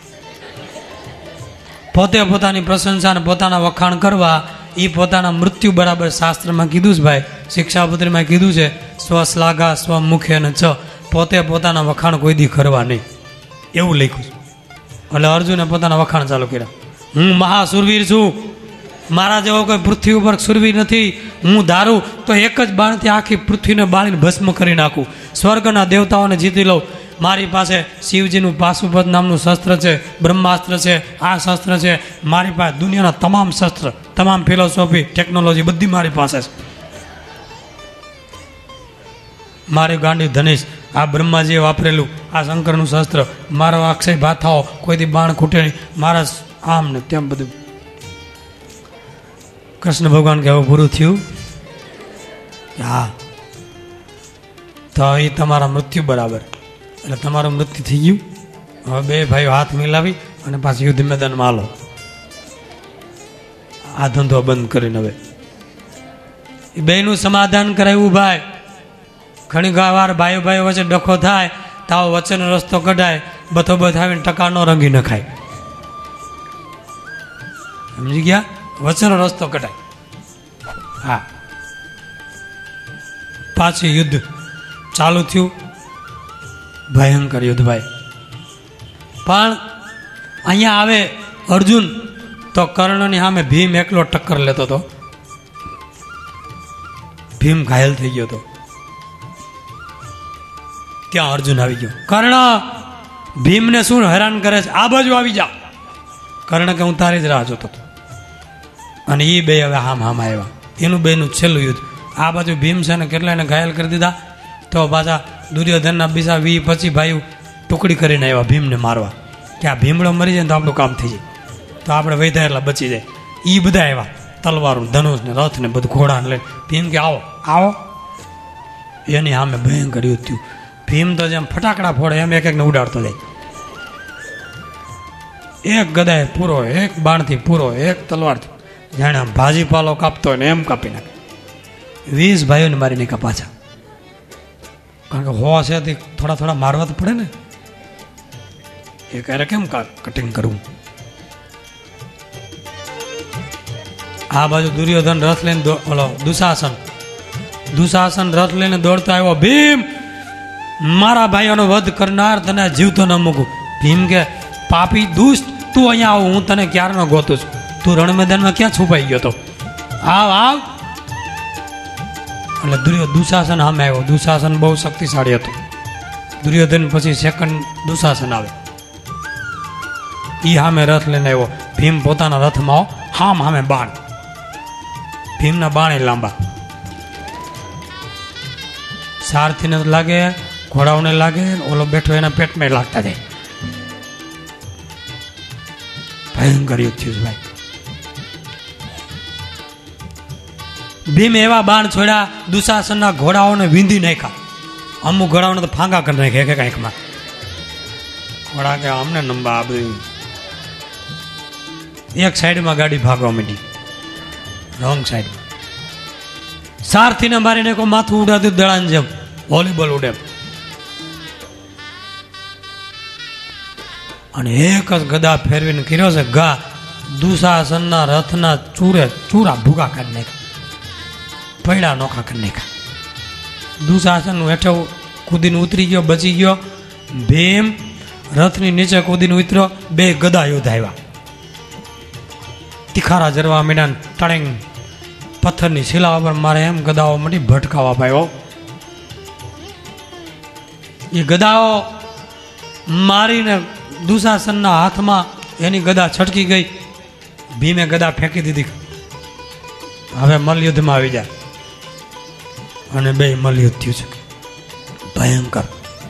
પોતે પોતાની પ્રશંસા ને પોતાના વખાણ કરવા એ પોતાના મૃત્યુ બરાબર. શાસ્ત્રમાં કીધું છે ભાઈ, શિક્ષાપત્રીમાં કીધું છે, સ્વશ્લાઘા સ્વમુખે ને છ, પોતે પોતાના વખાણ કોઈ દી કરવા નહીં, એવું લખ્યું છે. એટલે અર્જુને પોતાના વખાણ ચાલુ કર્યા. હું મહાસુરવીર છું, મારા જેવો કોઈ પૃથ્વી ઉપર સુરવીર નથી. હું ધારું તો એક જ બાણથી આખી પૃથ્વીને બાળીને ભસ્મ કરી નાખું, સ્વર્ગના દેવતાઓને જીતી લઉં. મારી પાસે શિવજીનું પાશુપત નામનું શસ્ત્ર છે, બ્રહ્માસ્ત્ર છે, આ શસ્ત્ર છે. મારી પાસે દુનિયાના તમામ શસ્ત્ર, તમામ ફિલોસોફી, ટેકનોલોજી બધી મારી પાસે છે. મારી ગાંડી ધનેશ, આ બ્રહ્માજીએ વાપરેલું આ શંકરનું શસ્ત્ર, મારો અક્ષય ભાથાઓ, કોઈથી બાણ ખૂટે નહીં, મારા આમ ને તેમ બધું. કૃષ્ણ ભગવાન કે હવે પૂરું થયું? હા, તો એ તમારા મૃત્યુ બરાબર. એટલે તમારું મૃત્યુ થઈ ગયું. હવે બે ભાઈઓ હાથ મિલાવી અને પાછું યુદ્ધ મેદાનમાં હાલો. આ ધંધો બંધ કરીને હવે એ બેનું સમાધાન કરાવ્યું. ભાઈ ઘણી વાર ભાઈઓ ભાઈઓ વચ્ચે ડખો થાય તો આવો વચ્ચેનો રસ્તો કઢાય, બથો બથ આવીને ટકા ન રંગી નખાય. સમજી ગયા? વચ્ચેનો રસ્તો કઢાય. હા, પાછું યુદ્ધ ચાલુ થયું. ભયંકર યુદ્ધ ભાઈ. પણ અહીંયા આવે અર્જુન તો કર્ણની સામે ભીમ એકલો ટક્કર લેતો હતો. ભીમ ઘાયલ થઈ ગયો હતો. ત્યાં અર્જુન આવી ગયો. કર્ણ ભીમને શું હેરાન કરે છે, આ બાજુ આવી જા. કર્ણ કે હું તારી જ રાહ જોતો હતો. અને એ બે હવે હામ હામ આવ્યા. એનું બેનું છેલ્લું યુદ્ધ. આ બાજુ ભીમ છે ને કેટલાને ઘાયલ કરી દીધા. તો પાછા દુર્યોધનના બીજા 20-25 ભાઈઓ ટુકડી કરીને આવ્યા ભીમને મારવા, કે આ ભીમડો મરી જાય તો આપણું કામ થઈ જાય, તો આપણે વૈધા એટલા બચી જાય. એ બધા આવ્યા, તલવારું, ધનુષ ને રથ ને બધું ઘોડાને લઈને. ભીમ કે આવો આવો. એની સામે ભયંકર યુદ્ધ થયું. ભીમ તો જેમ ફટાકડા ફોડે એમ એક એકને ઉડાડતો જાય. એક ગદાએ પૂરો, એક બાણથી પૂરો, એક તલવારથી, જાણે આમ ભાજીપાલો કાપતો હોય ને એમ કાપી નાખે. 20 ભાઈઓને મારી નાખ્યા પાછા. કારણ કે હોશ છે થોડા થોડા મારવા તો પડે ને. એ ક્યારે કેમ કટિંગ કરવું. આ બાજુ દુર્યોધન રથ લઈને ઓલો દુશાસન રથ લઈને દોડતો આવ્યો. ભીમ, મારા ભાઈઓનો વધ કરનાર, તને જીવતો ન મૂકું. ભીમ કે પાપી દુષ્ટ, તું અહીંયા આવ, હું તને ક્યારનો ગોતું છું. તું રણ મેદાનમાં ક્યાં છુપાઈ ગયો તો? આવ આવ. એટલે દુશાસન સામે આવ્યો. દુશાસન બહુ શક્તિશાળી હતું. દુર્યોધન પછી સેકન્ડ દુશાસન આવે. એ સામે રથ લઈને આવ્યો. ભીમ પોતાના રથમાં સામે બાણ. ભીમના બાણ લાંબા. સારથીને લાગે, ઘોડાઓને લાગે, ઓલો બેઠો એના પેટમાં લાગતા જાય. ભયંકર યુદ્ધ થયું ભાઈ. ભીમ એવા બાણ છોડ્યા, દુશાસનના ઘોડાઓને વીંધી નાખ્યા. અમુક ઘોડાઓને તો ફાંગા કરી નાખ્યા કાંઈકમાં. ઘોડા કે અમને નંબા આ બધું. એક સાઈડમાં ગાડી ભાગવા માંડી, રોંગ સાઈડમાં. સારથીને મારી નાખો, માથું ઉડાતું દળાન જેમ, વોલીબોલ ઉડે. અને એક જ ગદા ફેરવીને કર્યો છે ઘા. દુશાસનના રથના ચૂરા ભૂગા કાઢી નાખ્યા, પૈડા નોખા કરી નાખ્યા. દુશાસન હેઠે કૂદીને ઉતરી ગયો, બચી ગયો. ભીમ રથની નીચે કૂદીને ઉતર્યો. બે ગદા યોદ્ધા આવ્યા. તિખારા જરવા મીડાને ટણેંગ પથ્થરની શિલા પર મારે એમ ગદાઓ મળી ભટકાવા ભાઈઓ. એ ગદાઓ મારીને દુશાસનના હાથમાં એની ગદા છટકી ગઈ. ભીમે ગદા ફેંકી દીધી. હવે મલયુદ્ધમાં આવી જાય. અને બે મલયુદ્ધ થયું છે ભયંકર.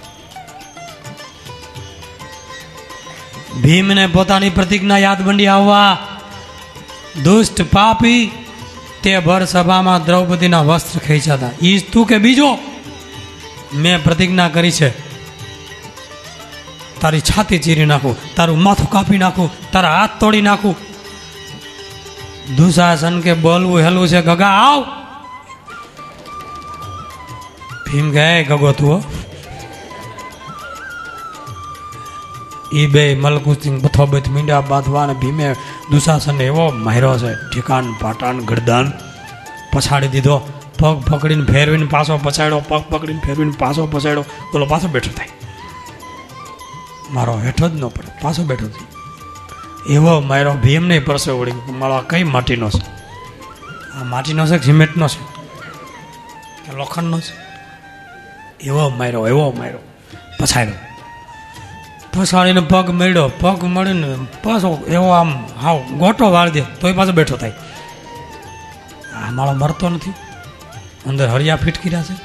ભીમને પોતાની પ્રતિજ્ઞા યાદ બંડી આવવા. દુષ્ટ પાપી, તે ભર સભામાં દ્રૌપદીના વસ્ત્ર ખેંચાતા. ઈ તું કે બીજો? મેં પ્રતિજ્ઞા કરી છે, તારી છાતી ચીરી નાખું, તારું માથું કાપી નાખું, તારા હાથ તોડી નાખું. દુશાસન કે બોલવું હેલું છે, ગગા આવ. ભીમ કે ગગો તું. એ બે મલકુસ્તી બથોબથ મીંડા બાંધવા. અને ભીમે દુશાસનને એવો માર્યો છે, ઠીકાન પાટાન ગરદાન પછાડી દીધો. પગ પકડીને ફેરવીને પાછો પછાડ્યો, પગ પકડીને ફેરવીને પાછો પછાડ્યો. બોલો પાછો બેઠો થાય, મારો હેઠો જ ન પડે, પાછો બેઠો થાય. એવો માર્યો. ભીમ નહીં પરસે વળી મારો આ કઈ માટીનો છે? આ માટીનો છે કે સિમેન્ટનો છે કે લોખંડનો છે? એવો માર્યો પછાડ્યો. પછાડીને પગ મળ્યો, પગ મળીને પાછો એવો આમ હાવ ગોટો વાળી દે તોય પાછો બેઠો થાય. આ માળો મરતો નથી, અંદર હળિયા ફીટકી રહ્યા છે,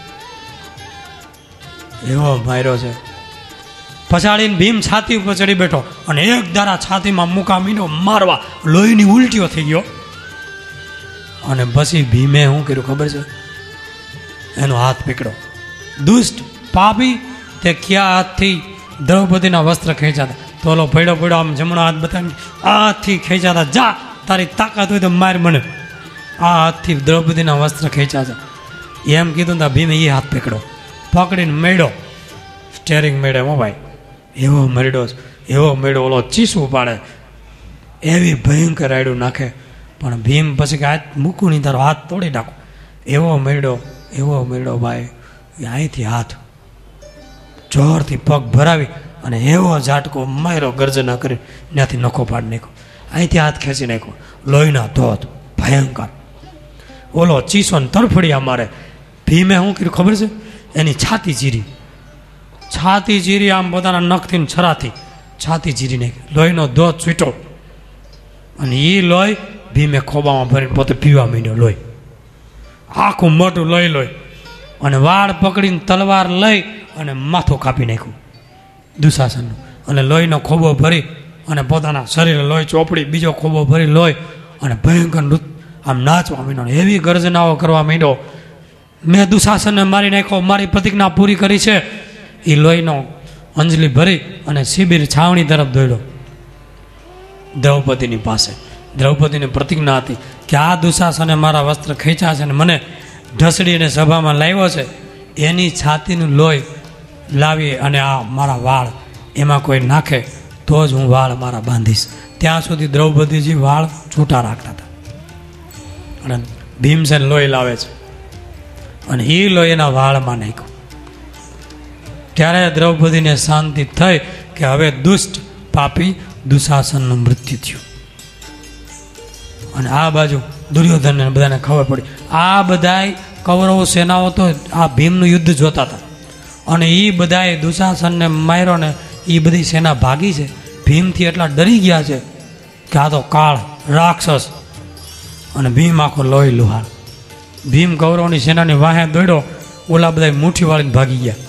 એવો માર્યો છે. પછાડીને ભીમ છાતી ઉપર ચડી બેઠો અને એક દારા છાતીમાં મૂકા મીંડો મારવા, લોહીની ઉલટીઓ થઈ ગયો. અને પછી ભીમે શું કર્યું ખબર છે? એનો હાથ પકડ્યો. દુષ્ટ પાપી તે ક્યાં હાથથી દ્રૌપદીના વસ્ત્ર ખેંચાતા, તો ઓલો પડ્યો આમ જમણો હાથ બતાવી આ હાથથી ખેંચાતા, જા તારી તાકાત હોય તો માર મને, આ હાથથી દ્રૌપદીના વસ્ત્ર ખેંચા છે એમ કીધું. તા ભીમે એ હાથ પકડીને મેળ્યો, સ્ટેરિંગ મેળે હો ભાઈ, એવો મેળ્યો ઓલો ચીસું પાડે એવી ભયંકર રાયડું નાખે. પણ ભીમ પછી કે હાથ મૂકું નહીં, તારો હાથ તોડી નાખો. એવો મેળ્યો ભાઈ, અહીંથી હાથ જોરથી પગ ભરાવી અને એવો ઝાટકો માર્યો, ગર્જના કરી ત્યાંથી નખો પાડી નાખ્યો. અહીંથી હાથ ખેંચી નાખ્યો, લોહીના ધોધ ભયંકર. ઓલો ચીસો ને તરફડિયા મારે. ભીમે શું કર્યું ખબર છે? એની છાતી ચીરી આમ પોતાના નખથી છરાથી છાતી ચીરી નાખી, લોહીનો ધોધ છૂટો. અને એ લોહી ભીમે ખોબામાં ભરીને પોતે પીવા માંડ્યો. લોહી આખું મોટું લોહી અને વાળ પકડીને તલવાર લઈ અને માથું કાપી નાખ્યું દુશાસનનું. અને લોહીનો ખોબો ભરી અને પોતાના શરીરે લોહી ચોપડી, બીજો ખોબો ભરી લોહી અને ભયંકર આમ નાચવા માંડ્યો, એવી ગર્જનાઓ કરવા માંડ્યો. મેં દુશાસનને મારી નાખ્યો, મારી પ્રતિજ્ઞા પૂરી કરી છે. એ લોહીનો અંજલિ ભરી અને શિબિર છાવણી તરફ દોડ્યો દ્રૌપદીની પાસે. દ્રૌપદીની પ્રતિજ્ઞા હતી કે આ દુશાસને મારા વસ્ત્ર ખેંચ્યા છે અને મને ઢસડીને સભામાં લાવ્યો છે, એની છાતીનું લોહી લાવી અને આ મારા વાળ એમાં કોઈ નાખે તો જ હું વાળ મારા બાંધીશ. ત્યાં સુધી દ્રૌપદીજી વાળ છૂટા રાખતા હતા. અને ભીમસેન લોહી લાવે છે અને એ લોહી એના વાળમાં નાખ્યું. ત્યારે દ્રૌપદીને શાંતિ થઈ કે હવે દુષ્ટ પાપી દુશાસનનું મૃત્યુ થયું. અને આ બાજુ દુર્યોધનને બધાને ખબર પડી. આ બધાય કૌરવ સેનાઓ તો આ ભીમનું યુદ્ધ જોતા હતા અને એ બધાએ દુશાસનને માર્યો ને એ બધી સેના ભાગી છે. ભીમથી એટલા ડરી ગયા છે કે આ તો કાળ રાક્ષસ. અને ભીમ આખો લોહી લુહાર. ભીમ કૌરવની સેનાની વાહે દોડ્યો, ઓલા બધા મુઠ્ઠી વાળીને ભાગી ગયા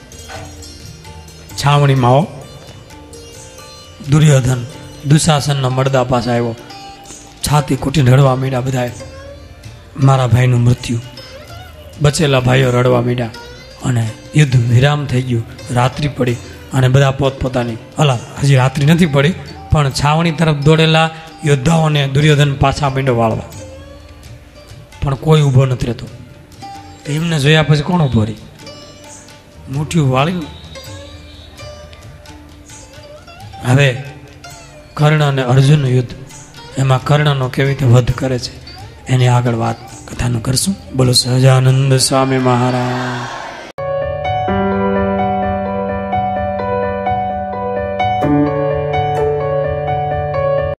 છાવણીમાં. દુર્યોધન દુશાસનના મળદા પાસે આવ્યો, છાતી કૂટીને રડવા માંડ્યા બધાએ, મારા ભાઈનું મૃત્યુ. બચેલા ભાઈઓ રડવા માંડ્યા અને યુદ્ધ વિરામ થઈ ગયું. રાત્રિ પડી અને બધા પોતપોતાની હજી રાત્રિ નથી પડી પણ છાવણી તરફ દોડેલા યોદ્ધાઓને દુર્યોધન પાછા માંડ્યો વાળવા. પણ કોઈ ઊભો નથી રહેતો. ભીમને જોયા પછી કોણ ઊભો રહી? મુઠ્ઠીઓ વાળ્યું. હવે કર્ણ અને અર્જુનનું યુદ્ધ, એમાં કર્ણનો કેવી રીતે વધ કરે છે એની આગળ વાત કથાનું કરશું. બોલો સહજાનંદ સ્વામી મહારાજ.